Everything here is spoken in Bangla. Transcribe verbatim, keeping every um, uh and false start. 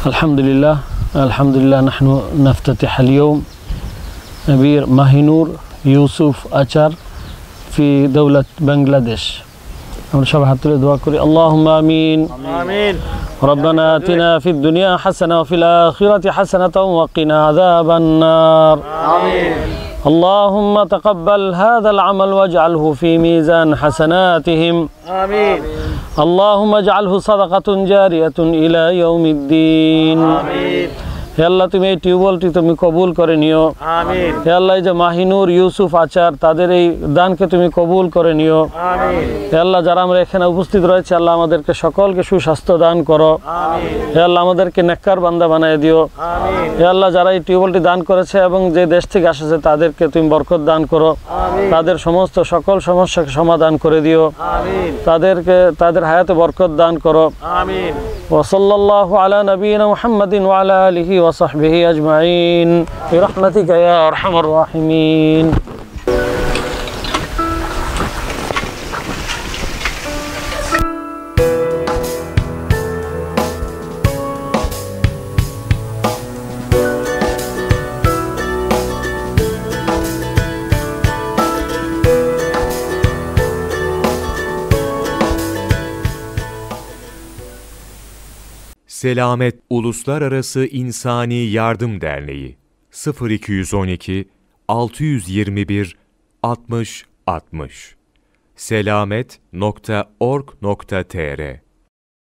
الحمد لله الحمد لله نحن نفتتح اليوم بير মাহিনুর ইউসুফ আচার في دولة بنغلاديش আমরা সবাই হাত তুলে দোয়া করি اللهم آمين آمين ربنا آتنا في الدنيا حسنة وفي الآخرة حسنة وقنا عذاب النار آمين اللهم تقبل هذا العمل واجعله في ميزان حسناتهم آمين اللهم اجعله صدقة جارية إلى يوم الدين آمين হে আল্লাহ তুমি এই টিউবওয়েলটি তুমি কবুল করে নিও آمين হে আল্লাহ এই যে মাহিনুর ইউসুফ আচার তাদের এই দানকে তুমি কবুল করে নিও آمين হে আল্লাহ যারা আমরা এখানে উপস্থিত রয়েছে আল্লাহ আমাদেরকে সকলকে সুস্বাস্থ্য দান করো آمين হে আল্লাহ আমাদেরকে নেককার বান্দা বানিয়ে দিও آمين হে আল্লাহ যারা এই টিউবওয়েলটি দান করেছে এবং যে দেশ থেকে আসছে তাদেরকে তুমি বরকত দান করো آمين তাদের সমস্ত সকল সমস্যাকে সমাধান করে দিও آمين তাদেরকে তাদের হায়াতে বরকত দান করো آمين وصلى الله على نبينا محمد وعلى آله وصحبه أجمعين برحمتك يا أرحم الراحمين Selamet Uluslararası İnsani Yardım Derneği sıfır iki yüz on iki altı yüz yirmi bir altmış altmış selamet nokta org nokta tr